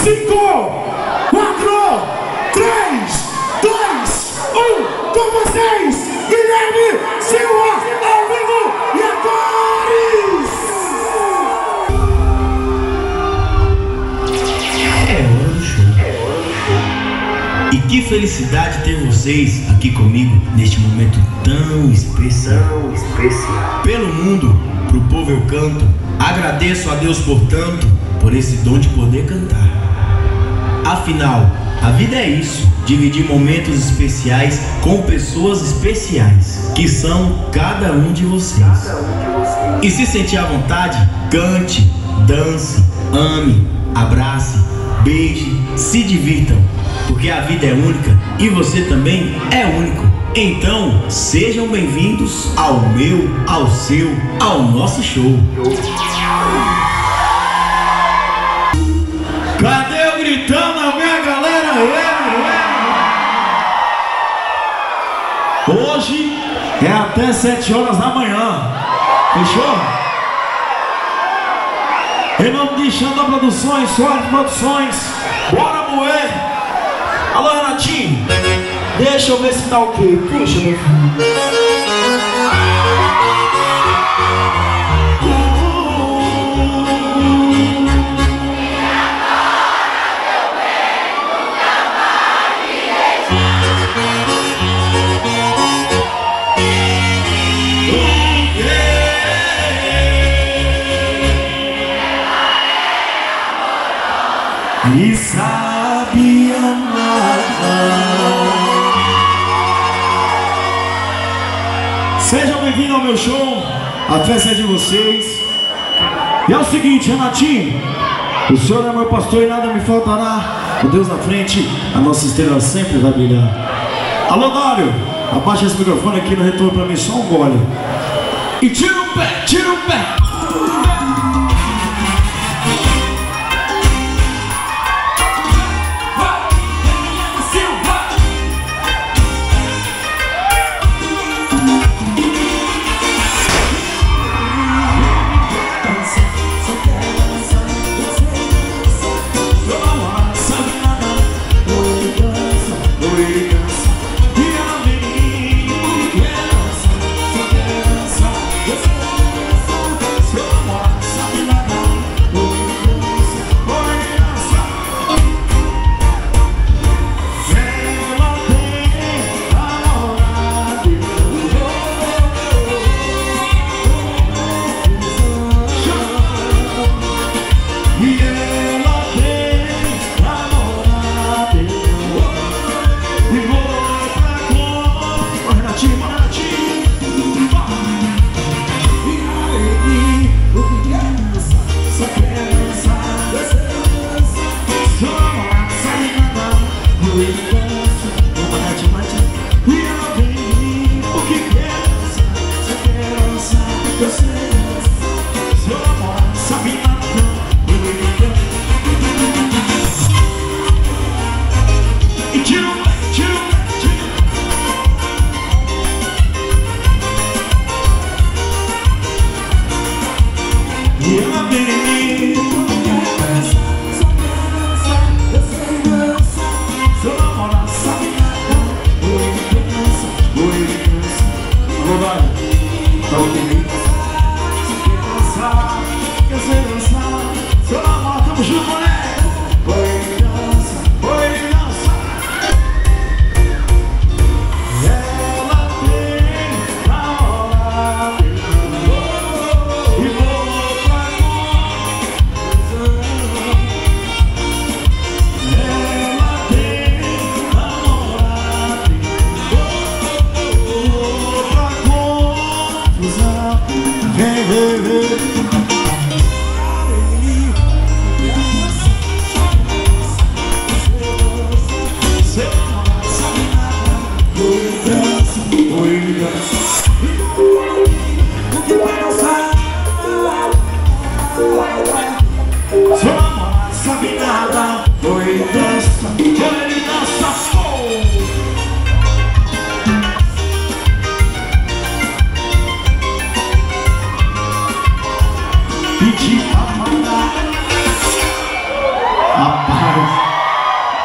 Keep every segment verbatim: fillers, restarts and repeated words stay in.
cinco, quatro, três, dois, um, com vocês, Guilherme Silva, ao vivo e a cores! É hora do show. E que felicidade ter vocês aqui comigo neste momento tão especial. Tão especial. Pelo mundo, pro povo eu canto. Agradeço a Deus por tanto, por esse dom de poder cantar. Afinal, a vida é isso, dividir momentos especiais com pessoas especiais, que são cada um de vocês. E se sentir à vontade, cante, dance, ame, abrace, beije, se divirtam, porque a vida é única e você também é único. Então, sejam bem-vindos ao meu, ao seu, ao nosso show. Cadê o gritão na minha galera? Hoje é até sete horas da manhã. Fechou? Em nome de Xandó Produções, Soares Produções, bora moer! Alô, Renatinho, deixa eu ver se tá ok. Puxa, meu filho. E sabe amar. Sejam bem-vindos ao meu show. A festa é de vocês. E é o seguinte, Renatinho, o Senhor é meu pastor e nada me faltará. Com Deus na frente, a nossa estrela sempre vai brilhar. Alô, Dário, abaixa esse microfone aqui no retorno pra mim, só um gole. E tira o pé, tira o pé.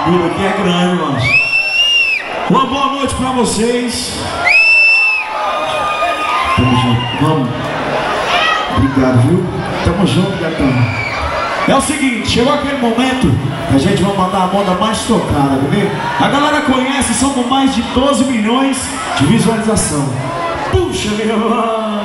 vida aqui é grande, mano. Uma boa noite pra vocês. Tamo junto, vamos. Obrigado, viu? Tamo junto, gatão. É o seguinte, chegou aquele momento que a gente vai mandar a moda mais tocada, beleza? A galera conhece, somos mais de doze milhões de visualização. Puxa, meu irmão.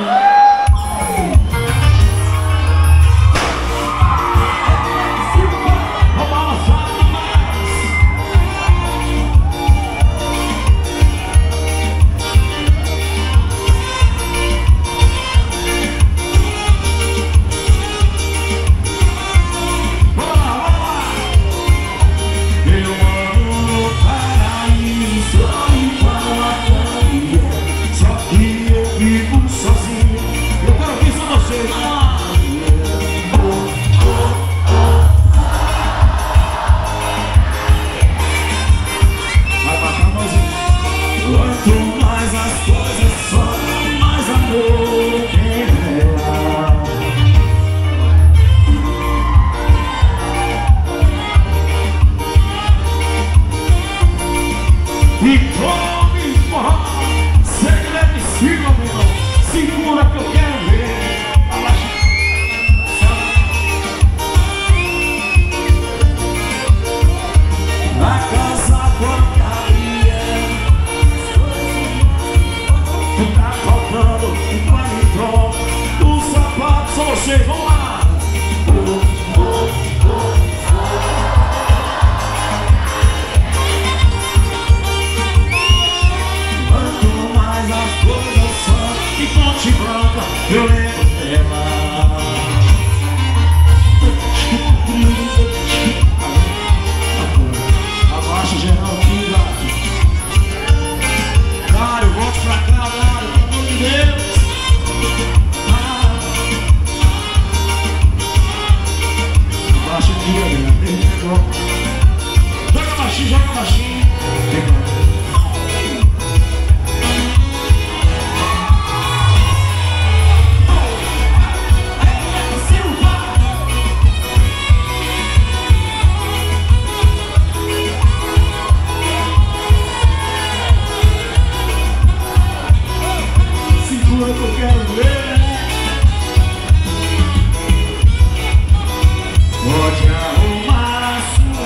E come forró, segura me siga, meu irmão. Segura que eu quero ver. Na casa porcaria, tá faltando um paletó. Os sapatos são vocês, vamos lá. Ponte Branca, eu lembro dela. Abaixa geral aqui, gato. Dário, volte pra cá, Dário, pelo amor de Deus. Abaixa aqui, galera. Joga baixinho, joga baixinho. Que eu quero ver. Pode arrumar a sua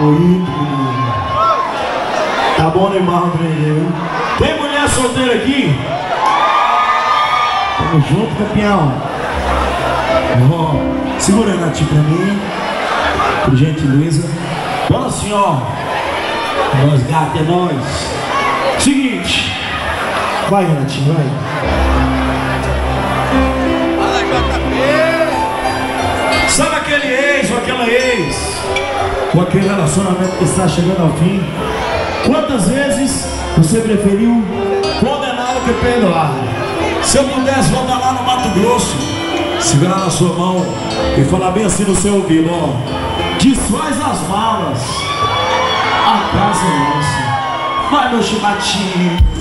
favorito. Tá bom demais, André. Tem mulher solteira aqui? Tamo junto, campeão. Oh, segura a Nath pra mim, por gentileza. Bora assim, ó. Nós, gato, é nós. Seguinte. Vai, Renatinho, vai. Fala, J P! Sabe aquele ex ou aquela ex? Ou aquele relacionamento que está chegando ao fim? Quantas vezes você preferiu condenar do que perdoar? Se eu pudesse voltar lá no Mato Grosso, segurar na sua mão e falar bem assim no seu ouvido, ó. Desfaz as malas, a casa é nossa. Vai, meu chibatinho.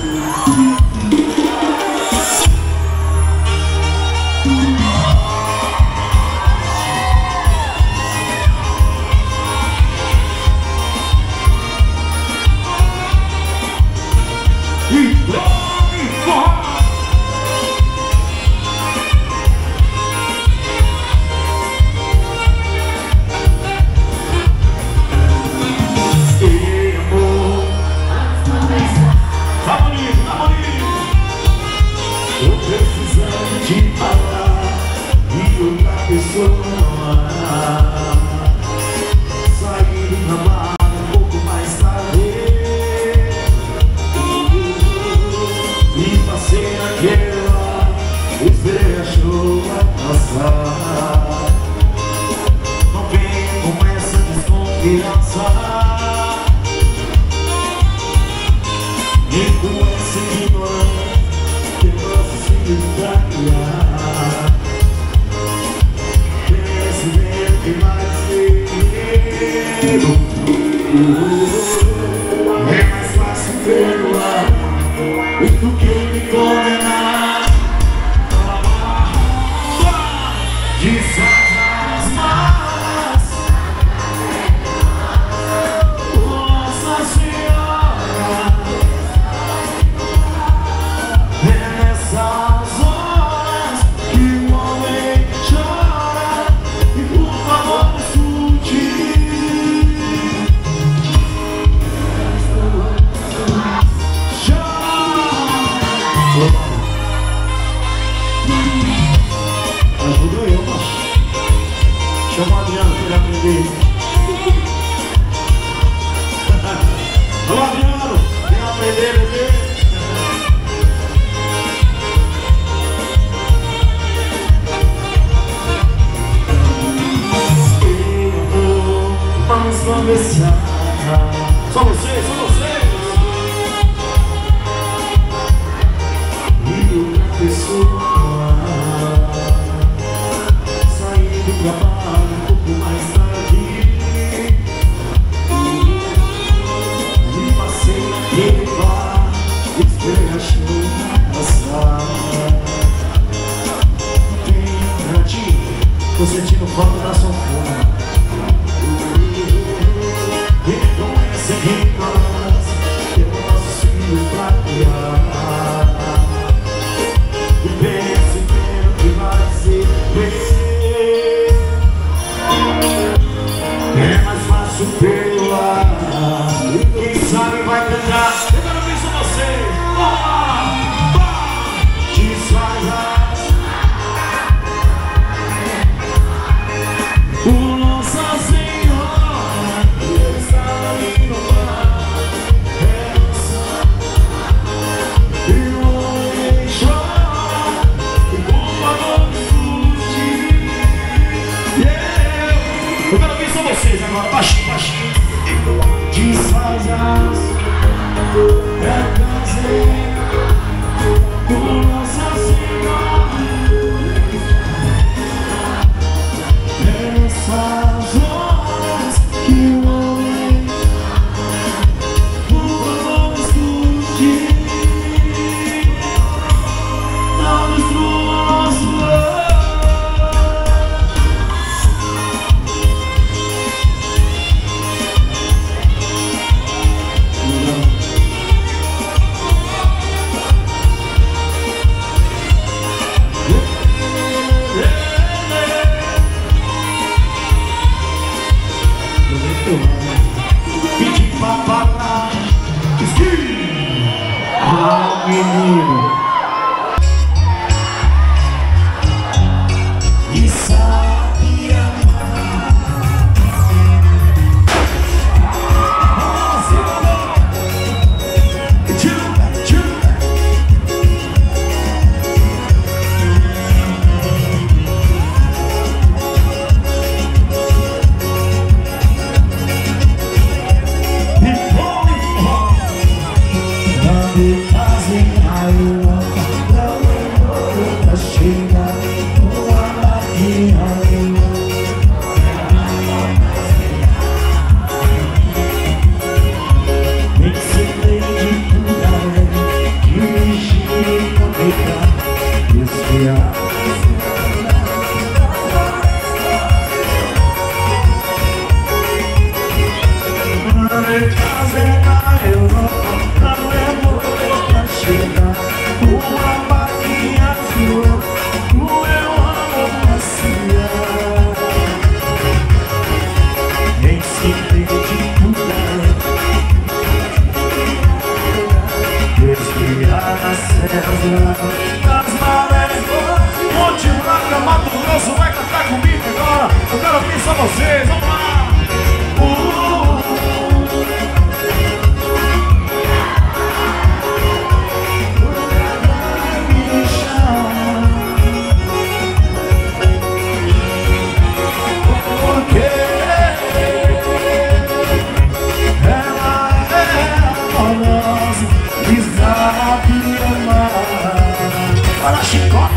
Não vem com essa desconfiança e com essa ignorância que posso se distrair. Pense bem o que vai dizer. É mais fácil perdoar do que me condenar. Desfaz as malas, Nossa Senhora. É nessas horas que o homem chora. E por favor escute. Chora. Ajuda eu, macho. Chama o Adriano pra ele aprender. Ô Adriano, vem aprender, bebê. Eu vou mais conversar. Só vocês, só vocês. E outra pessoa do trabalho um pouco mais tarde, e passei naquele bar, esperei a chuva passar. Vem, Renatinho, tô sentindo falta da sanfona. E com essa ignorância que eu posso seguir pra criar. E pense bem o que vai ser. É mais fácil perdoar. Quem sabe vai tentar. Eu quero ver só você. Desfaz as o Nossa Senhora está ali no mar. É nossa. E o homem chora. E por favor escute. Eu quero ver só vocês agora, baixinho, baixinho. Desfaz as é prazer por Nossa Senhora. É nessas horas que o homem por favor escute. Não destrua nosso lar. pedi pra parar. Ah, menino. E sabe amar. Tchuba, tchuba. Me fazem raiva, não demoro pra chegar uma máquina. Nem sei de tudo que me gira e complicar, desviar. Me fazem raiva. Uma barquinha azul, o eu amo passear. Nem se de pular, desviar na selva das marés. Monte Branca, Mato Grosso, vai cantar comigo agora. Eu quero ouvir só vocês, vamos lá. uh. Para a chicota,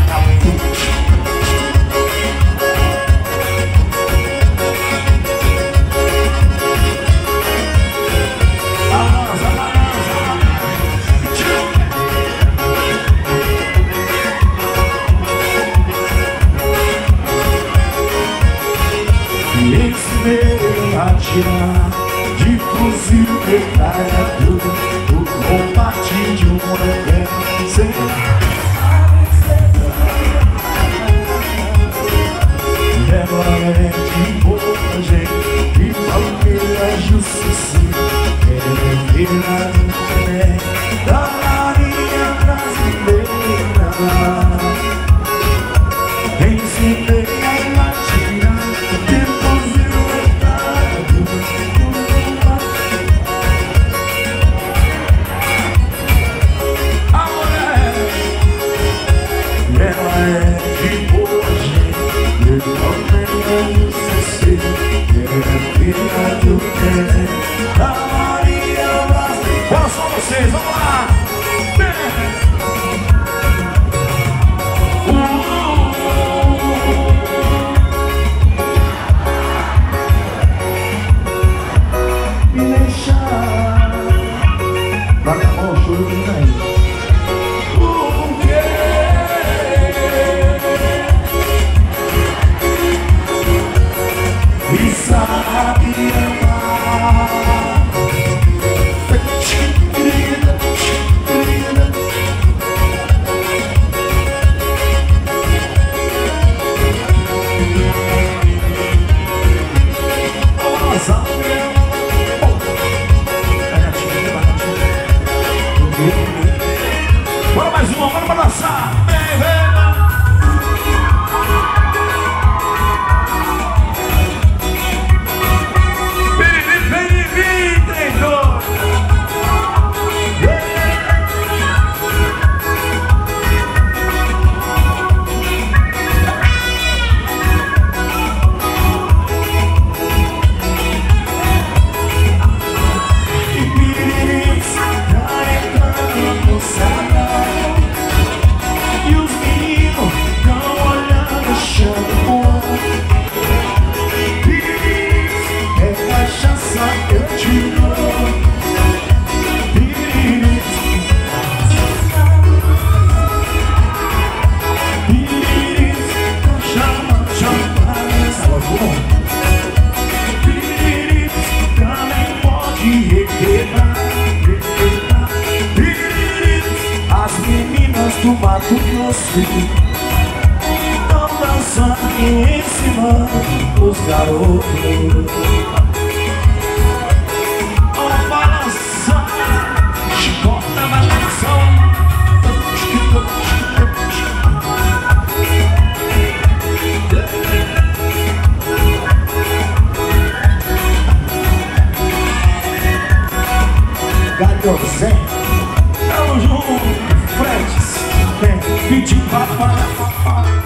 e ensinei a tirar de fuzil, metralhadora, o combate de uma guerra sem de boa gente e palmeira justiça, é virar um da marinha brasileira. Ensinei a atirar de fuzil metralhadora. A mulher, ela é de boa gente, eu não sei, é filha do trem da Maria Brasil. Bora só vocês, vamos lá! Me deixar pra acabar o choro do daí. E sabe amar. Querida, querida. Nossa, bora mais uma, bora pra dançar. Vem, vem. do Mato Grosso, tão dançando e ensinando os garotos. Tamo junto, Fretes, é, vinte e quatro para